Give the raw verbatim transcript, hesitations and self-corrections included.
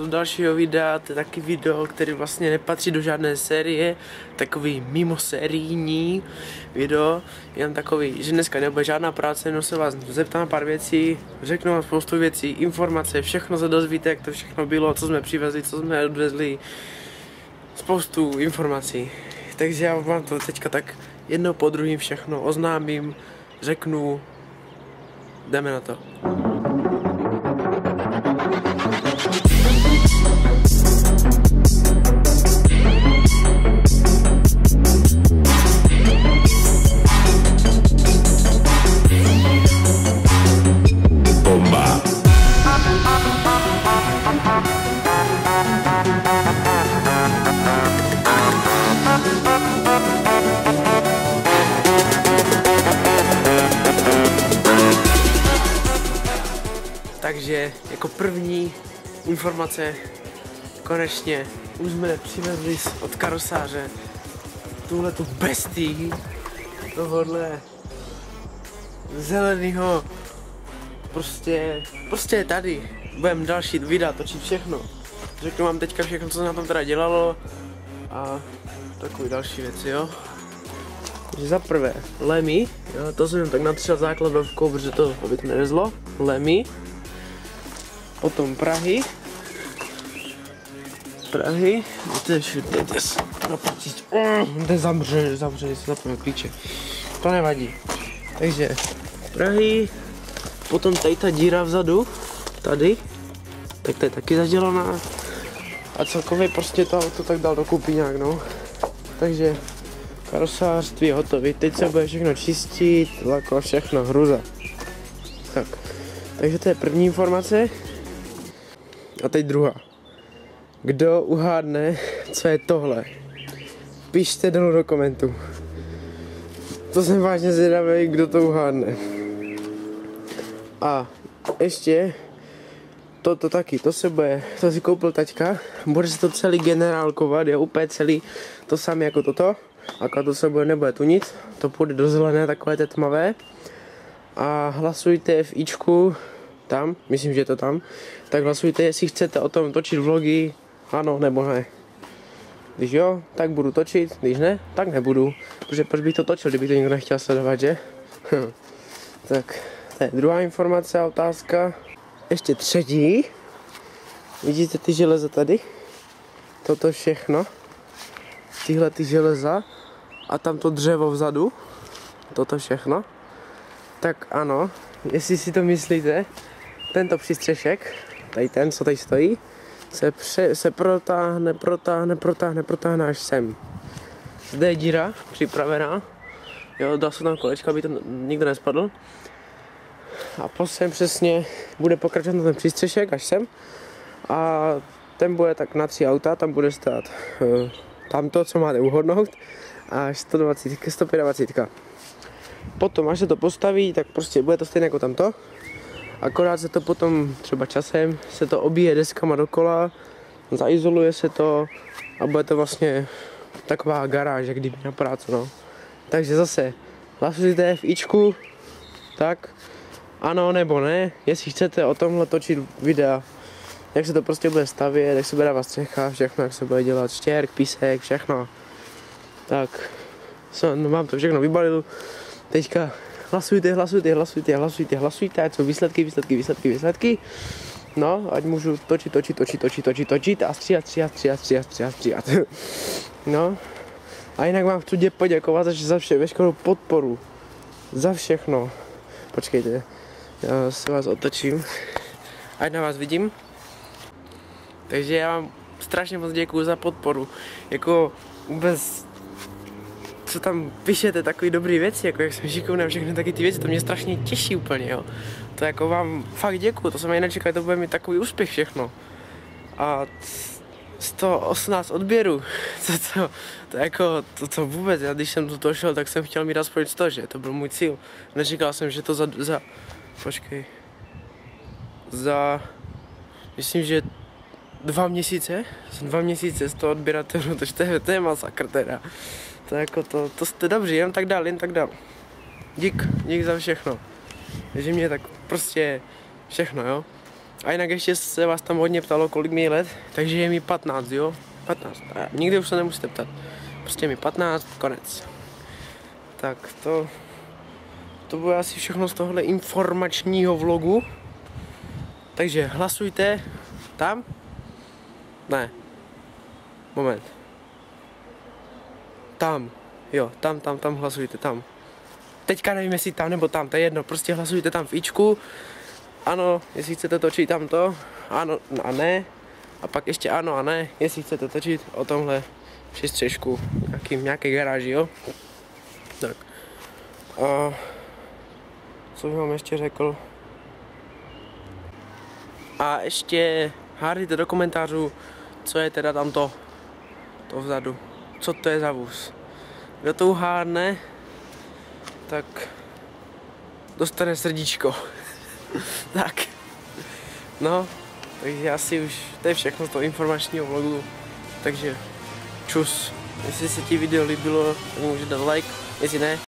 do dalšího videa, to je taky video, který vlastně nepatří do žádné série, takový mimo sérijní video, jen takový, že dneska nebude žádná práce, jenom se vás zeptám na pár věcí, řeknu vám spoustu věcí, informace, všechno se dozvíte, jak to všechno bylo, co jsme přivezli, co jsme odvezli, spoustu informací. Takže já vám to teďka tak jedno po druhým všechno oznámím, řeknu, jdeme na to. Bomba. Takže jako první informace, konečně už jsme přivezli od karosáře tuhle tu bestii, tohohle zeleného, prostě, prostě je tady, budeme další videa točit všechno, řeknu vám teďka všechno, co se na tom teda dělalo a takové další věci, jo. Takže za prvé, Lemmy, jo, to jsem tak natřel základovkou, protože to, aby to nerezlo, Lemmy. Potom Prahy. Prahy. To je všude, to je zamře, zamře, se zapomněl klíče. To nevadí. Takže Prahy. Potom tady ta díra vzadu. Tady. Tak to je taky zadělaná. A celkově prostě to auto tak dal dokupy nějak, no. Takže karosářství je hotový. Teď se bude všechno čistit, lako, všechno, hruza. Tak. Takže to je první informace. A teď druhá. Kdo uhádne, co je tohle? Pište dolů do komentu. To jsem vážně zvědavý, kdo to uhádne. A ještě toto taky, to se bude, to si koupil taťka, bude se to celý generálkovat, je úplně celý to samé jako toto, akorát to se bude, nebude tu nic, to půjde do zelené, takové té tmavé. A hlasujte v ičku, tam, myslím, že je to tam, tak hlasujte, jestli chcete o tom točit vlogy, ano nebo ne. Když jo, tak budu točit, když ne, tak nebudu, protože proč bych to točil, kdyby to někdo nechtěl sledovat, že? Tak, to je druhá informace a otázka. Ještě třetí, vidíte ty železa tady? Toto všechno, tyhle ty železa a tam to dřevo vzadu, toto všechno. Tak ano, jestli si to myslíte, tento přístřešek, tady ten, co tady stojí, se, pře, se protáhne, protáhne, protáhne, protáhne až sem. Zde je díra připravená, jo, dal jsem tam kolečka, aby to nikdo nespadl. A po sem přesně bude pokračovat na ten přístřešek až sem. A ten bude tak na tři auta, tam bude stát uh, tamto, co máte uhodnout, až sto dvacet, sto dvacet. Potom, až se to postaví, tak prostě bude to stejné jako tamto. Akorát se to potom třeba časem se to obíje deskama dokola, zaizoluje se to a bude to vlastně taková garáž, jak kdyby na práci, no. Takže zase hlasujte v ičku, tak ano nebo ne, jestli chcete o tomhle točit videa, jak se to prostě bude stavět, jak se bude dávat střecha, všechno, jak se bude dělat štěrk, písek, všechno. Tak, jsem vám to všechno vybalil. Teďka hlasujte, hlasujte, hlasujte, hlasujte, hlasujte, ať jsou výsledky, výsledky, výsledky, výsledky. No, ať můžu točit, točit, točit, točit, točit, točit a stříhat, stříhat, stříhat, stříhat, stříhat, stříhat. No, a jinak vám chci poděkovat za vše, veškerou podporu, za všechno. Počkejte, já se vás otočím, ať na vás vidím. Takže já vám strašně moc děkuju za podporu, jako vůbec, co tam píšete, takové dobré věci, jako jak jsem šikovný a všechny taky ty věci, to mě strašně těší úplně, jo. To jako vám fakt děkuju, to jsem ani nečekal, to bude mít takový úspěch všechno. A sto osmnáct odběrů, to, to, to jako, to, to vůbec, já když jsem do toho šel, tak jsem chtěl mít aspoň sto, že, to byl můj cíl. Nečekal jsem, že to za, za, počkej, za, myslím, že dva měsíce, jsem dva měsíce sto odběratelů, to, to, je, to je masakr teda. To jako to, to jste dobří, jen tak dál, jen tak dál. Dík, dík za všechno. Takže mě tak prostě všechno, jo. A jinak ještě se vás tam hodně ptalo, kolik mi je let, takže je mi patnáct, jo? patnáct. A nikdy už se nemusíte ptat. Prostě mi patnáct, konec. Tak to... To bude asi všechno z tohohle informačního vlogu. Takže hlasujte tam. Ne. Moment. Tam. Jo, tam, tam, tam hlasujte, tam. Teďka nevím, jestli tam nebo tam, to je jedno. Prostě hlasujte tam v ičku. Ano, jestli chcete točit tamto. Ano a ne. A pak ještě ano a ne, jestli chcete točit o tomhle přistřežku. Nějaký, nějaké garáži, jo. Tak. A... Co bych vám ještě řekl? A ještě hádejte do komentářů, co je teda tamto, to vzadu. Co to je za vůz? Kdo to uhádne, tak dostane srdíčko. Tak. No, takže asi už to je všechno z toho informačního vlogu. Takže čus. Jestli se ti video líbilo, tak můžeš dát like. Jestli ne,